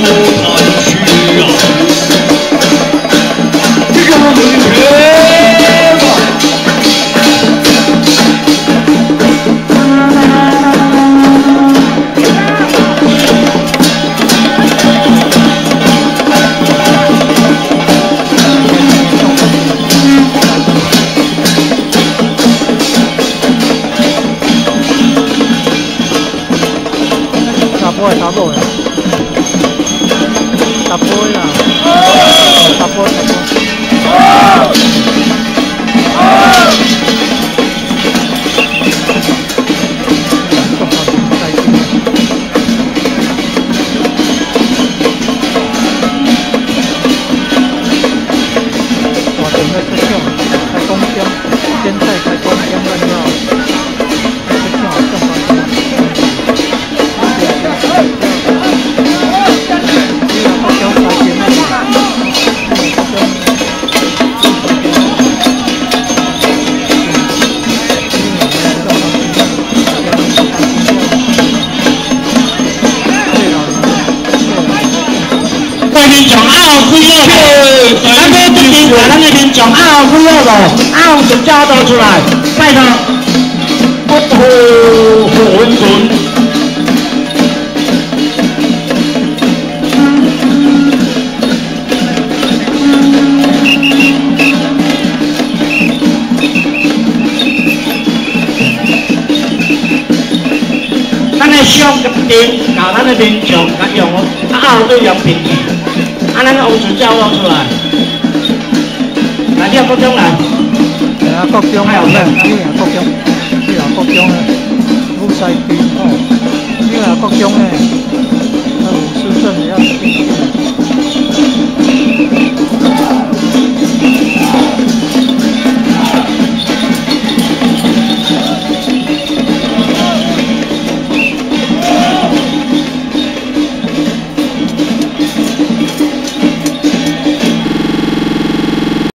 交到出来，拜他，火温存。咱来上个点，搞咱的民众甲用哦，后对用平去，咱个温存交到出来。来，你国中来。 啊，国中啊，呢，你啊国中，你啊国中啊，武西边哦，你啊国中呢，啊，市政也要。